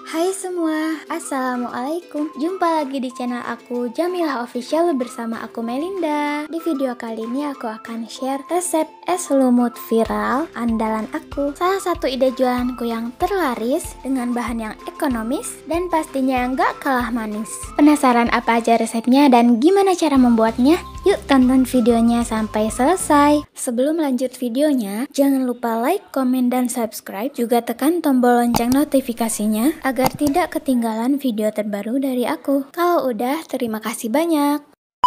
Hai semua, Assalamualaikum. Jumpa lagi di channel aku Jamilah Official bersama aku Melinda. Di video kali ini aku akan share resep es lumut viral andalan aku. Salah satu ide jualanku yang terlaris dengan bahan yang ekonomis dan pastinya gak kalah manis. Penasaran apa aja resepnya dan gimana cara membuatnya? Yuk tonton videonya sampai selesai. Sebelum lanjut videonya, jangan lupa like, komen, dan subscribe. Juga tekan tombol lonceng notifikasinya agar tidak ketinggalan video terbaru dari aku. Kalau udah, terima kasih banyak.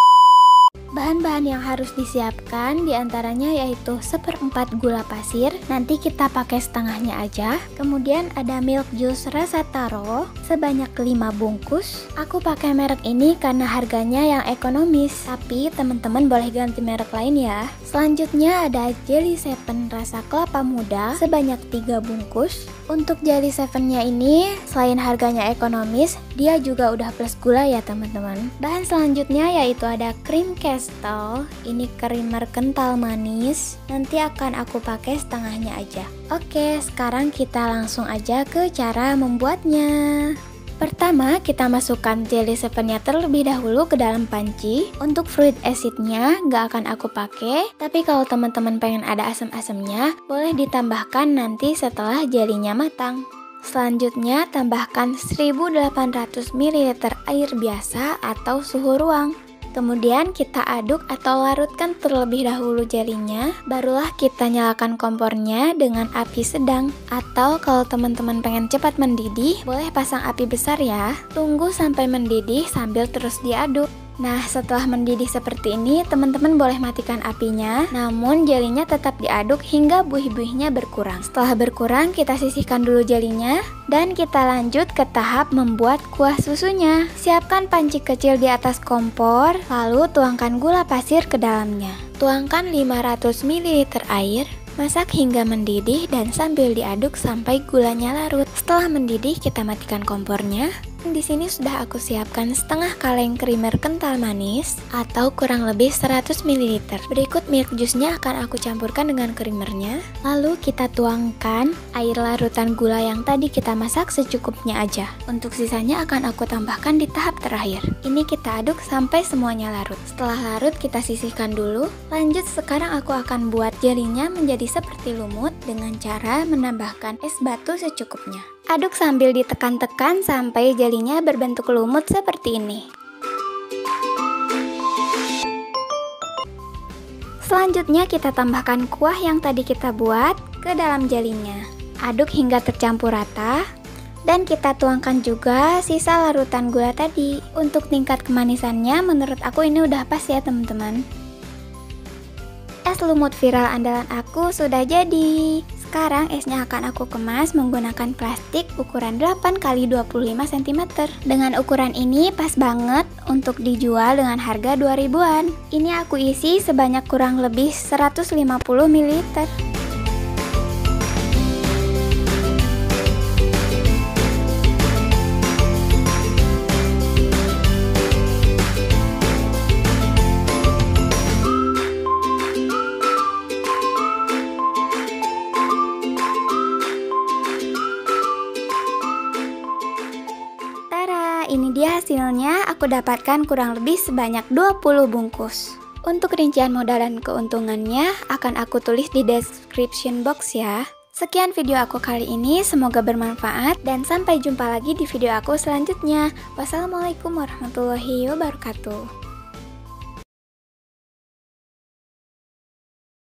Bahan-bahan yang harus disiapkan diantaranya yaitu 1/4 gula pasir, nanti kita pakai setengahnya aja. Kemudian ada milk juice rasa taro sebanyak 5 bungkus. Aku pakai merek ini karena harganya yang ekonomis, tapi teman-teman boleh ganti merek lain ya. Selanjutnya ada jelly 7 rasa kelapa muda sebanyak 3 bungkus. Untuk jelly 7-nya ini selain harganya ekonomis, dia juga udah plus gula ya teman-teman. Bahan selanjutnya yaitu ada krim Kestel, ini creamer kental manis. Nanti akan aku pakai setengahnya aja. Oke, sekarang kita langsung aja ke cara membuatnya. Pertama, kita masukkan jelly 7-nya terlebih dahulu ke dalam panci. Untuk fruit acidnya nggak akan aku pakai, tapi kalau teman-teman pengen ada asam-asamnya, boleh ditambahkan nanti setelah jelinya matang. Selanjutnya, tambahkan 1800 ml air biasa atau suhu ruang. Kemudian kita aduk atau larutkan terlebih dahulu jelinya, barulah kita nyalakan kompornya dengan api sedang. Atau kalau teman-teman pengen cepat mendidih, boleh pasang api besar ya. Tunggu sampai mendidih sambil terus diaduk. Nah, setelah mendidih seperti ini, teman-teman boleh matikan apinya, namun jelinya tetap diaduk hingga buih-buihnya berkurang. Setelah berkurang, kita sisihkan dulu jelinya, dan kita lanjut ke tahap membuat kuah susunya. Siapkan panci kecil di atas kompor, lalu tuangkan gula pasir ke dalamnya. Tuangkan 500 ml air, masak hingga mendidih dan sambil diaduk sampai gulanya larut. Setelah mendidih, kita matikan kompornya. Di sini sudah aku siapkan setengah kaleng creamer kental manis atau kurang lebih 100 ml. Berikut milk juice-nya akan aku campurkan dengan creamernya. Lalu kita tuangkan air larutan gula yang tadi kita masak secukupnya aja. Untuk sisanya akan aku tambahkan di tahap terakhir. Ini kita aduk sampai semuanya larut. Setelah larut kita sisihkan dulu. Lanjut, sekarang aku akan buat jelinya menjadi seperti lumut dengan cara menambahkan es batu secukupnya. Aduk sambil ditekan-tekan sampai jelinya berbentuk lumut seperti ini. Selanjutnya kita tambahkan kuah yang tadi kita buat ke dalam jelinya. Aduk hingga tercampur rata. Dan kita tuangkan juga sisa larutan gula tadi. Untuk tingkat kemanisannya menurut aku ini udah pas ya teman-teman. Es lumut viral andalan aku sudah jadi. Sekarang esnya akan aku kemas menggunakan plastik ukuran 8x25 cm. Dengan ukuran ini pas banget untuk dijual dengan harga 2000-an. Ini aku isi sebanyak kurang lebih 150 ml. Ini dia hasilnya, aku dapatkan kurang lebih sebanyak 20 bungkus. Untuk rincian modal dan keuntungannya akan aku tulis di description box ya. Sekian video aku kali ini, semoga bermanfaat dan sampai jumpa lagi di video aku selanjutnya. Wassalamualaikum warahmatullahi wabarakatuh.